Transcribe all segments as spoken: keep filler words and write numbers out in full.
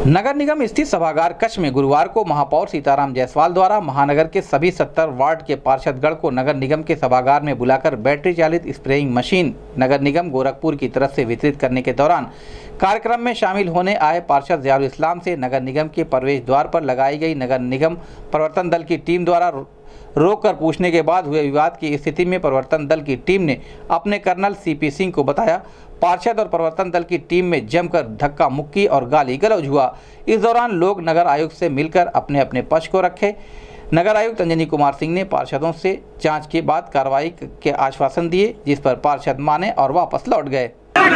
नगर निगम स्थित सभागार कक्ष में गुरुवार को महापौर सीताराम जायसवाल द्वारा महानगर के सभी सत्तर वार्ड के पार्षदगण को नगर निगम के सभागार में बुलाकर बैटरी चालित स्प्रेइंग मशीन नगर निगम गोरखपुर की तरफ से वितरित करने के दौरान कार्यक्रम में शामिल होने आए पार्षद ज़ियाउल इस्लाम से नगर निगम के प्रवेश द्वार पर लगाई गई नगर निगम प्रवर्तन दल की टीम द्वारा रोककर पूछने के बाद हुए विवाद की स्थिति में प्रवर्तन दल की टीम ने अपने कर्नल सीपी सिंह को बताया। पार्षद और प्रवर्तन दल की टीम में जमकर धक्का मुक्की और गाली गलौज हुआ। इस दौरान लोग नगर आयुक्त से मिलकर अपने अपने पक्ष को रखे। नगर आयुक्त अंजनी कुमार सिंह ने पार्षदों से जांच के बाद कार्रवाई के आश्वासन दिए, जिस पर पार्षद माने और वापस लौट गए।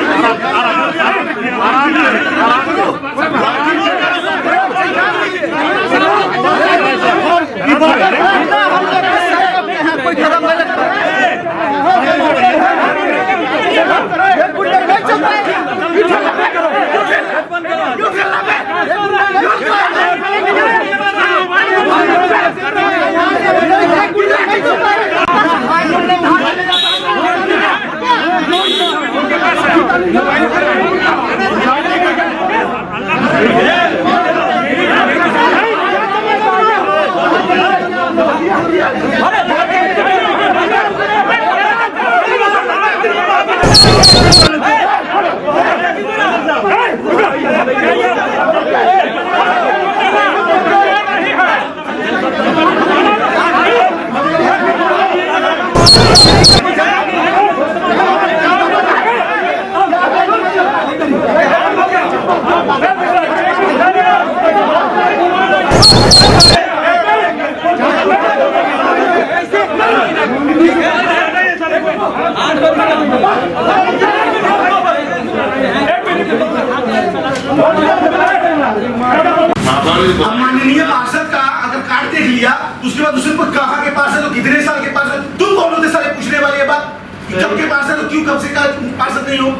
माननीय पार्षद का अगर कार्ड देख लिया तो उसके बाद उसने कहा के पार्षद तो कितने साल के पार्षद, तुम कौन होते सारे पूछने वाली बात, जब के पार्षद तो क्यों कब से पार्षद नहीं हो?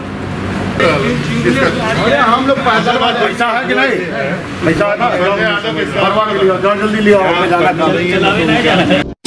हम लोग पैसा है कि नहीं, पैसा है ना, जल्दी लिया, जाना